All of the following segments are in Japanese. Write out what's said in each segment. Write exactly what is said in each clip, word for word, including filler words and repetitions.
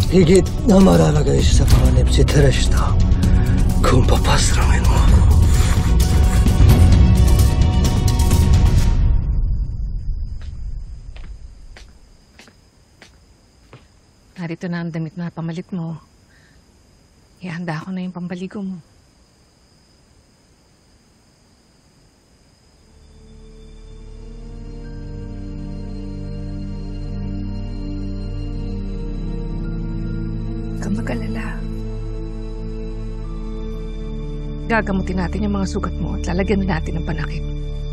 Higit na malalagay sa panganib si Tereshta kung papasrangin mo ako. Narito na ang damit na pamalit mo. Ihanda ko na yung pambaligo mo. Huwag kang mag-alala. Gagamutin natin yung mga sugat mo at lalagyan natin ng panakip.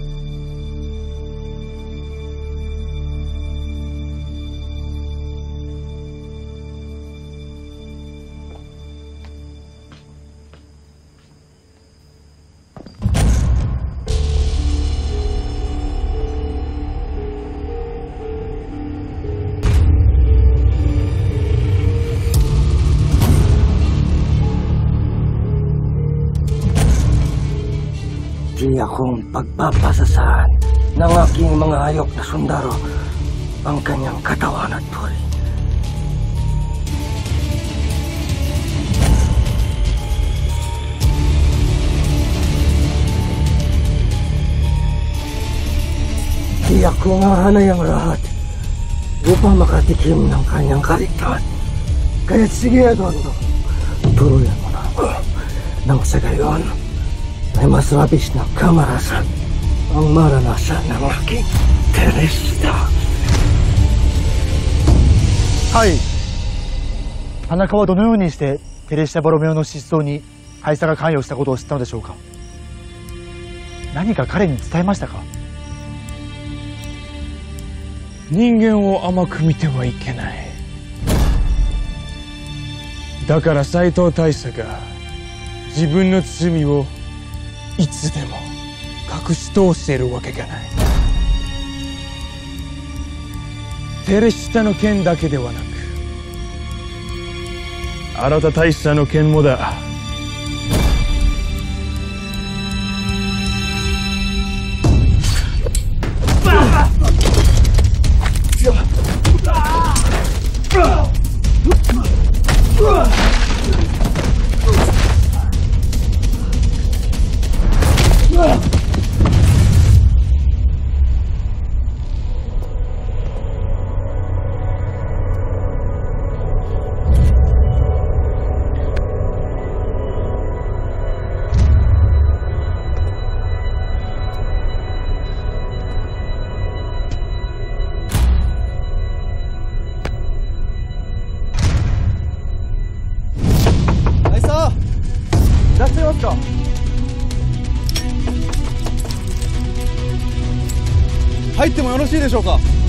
Di akong pagpapasasahan ng aking mga hayop na sundaro ang kanyang katawan at buhay. Di ako mahanay ang lahat upang makatikim ng kanyang kaligtaan. Kaya't sige, Eduardo, turuyan mo na ako. Nang sa gayon, ay mas labis na kamarasan ang maranasan ng aking Tereshta. はい。田中はどのようにしてテレシタ・ボロメオの失踪にハイサが関与したことを知ったのでしょうか。何か彼に伝えましたか。 人間を甘く見てはいけない。だから斎藤大佐が自分の罪をいつでも隠し通しているわけがない。テレシタの件だけではなく、新田大佐の件もだ。 いらっしゃいますか。 入ってもよろしいでしょうか。